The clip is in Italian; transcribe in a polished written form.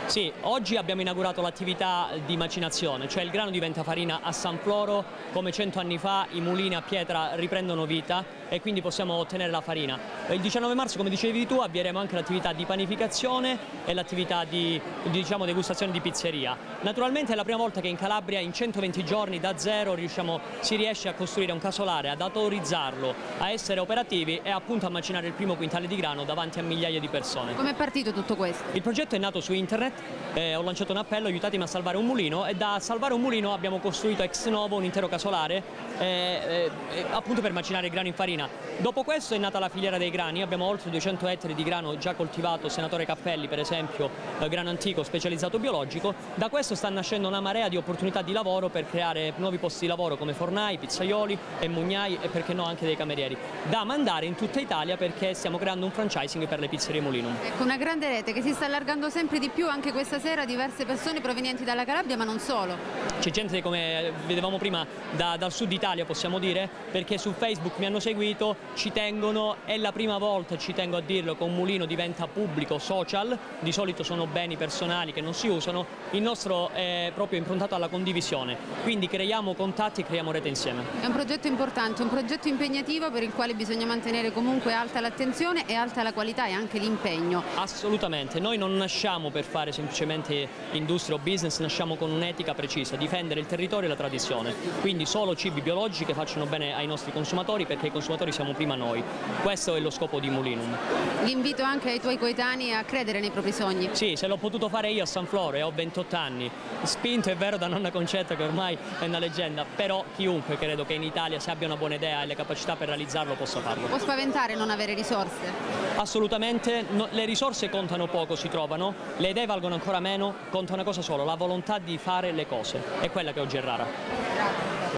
Sì, oggi abbiamo inaugurato l'attività di macinazione, cioè il grano diventa farina a San Floro, come 100 anni fa i mulini a pietra riprendono vita e quindi possiamo ottenere la farina. Il 19 marzo, come dicevi tu, avvieremo anche l'attività di panificazione e l'attività di degustazione di pizzeria. Naturalmente è la prima volta che in Calabria in 120 giorni da zero si riesce a costruire un casolare, ad autorizzarlo, a essere operativi e appunto a macinare il primo quintale di grano davanti a migliaia di persone. Come è partito tutto questo? Il progetto è nato su internet, ho lanciato un appello: aiutatemi a salvare un mulino, e da salvare un mulino abbiamo costruito ex novo un intero casolare appunto per macinare il grano in farina. Dopo questo è nata la filiera dei grani, abbiamo oltre 200 ettari di grano già coltivato, Senatore Cappelli per esempio, grano antico specializzato biologico. Da questo sta nascendo una marea di opportunità di lavoro per creare nuovi posti di lavoro come fornai, pizzaioli e mugnai e perché no anche dei camerieri, da mandare in tutta Italia perché stiamo creando un franchising per le pizzerie Mulinum. Ecco, una grande rete che si sta allargando sempre di più, anche questa sera diverse persone provenienti dalla Calabria ma non solo. C'è gente, come vedevamo prima, dal sud Italia possiamo dire, perché su Facebook mi hanno seguito, ci tengono, è la prima volta, ci tengo a dirlo, che un mulino diventa pubblico, social, di solito sono beni personali che non si usano, il nostro è proprio improntato alla condivisione, quindi creiamo contatti e creiamo rete insieme. È un progetto importante, un progetto impegnativo per il quale bisogna mantenere comunque alta l'attenzione e alta la qualità e anche l'impegno. Assolutamente, noi non nasciamo per fare semplicemente industria o business, nasciamo con un'etica precisa: difendere il territorio e la tradizione, quindi solo cibi biologici che facciano bene ai nostri consumatori, perché i consumatori siamo prima noi. Questo è lo scopo di Mulinum. L'invito anche ai tuoi coetanei a credere nei propri sogni. Sì, se l'ho potuto fare io a San Floro e ho 28 anni, spinto è vero da nonna Concetta che ormai è una leggenda, però chiunque credo che in Italia, se abbia una buona idea e le capacità per realizzarlo, possa farlo. Può spaventare non avere risorse? Assolutamente, le risorse contano poco, si trovano, le idee valgono ancora meno, conta una cosa solo: la volontà di fare le cose, è quella che oggi è rara. Grazie.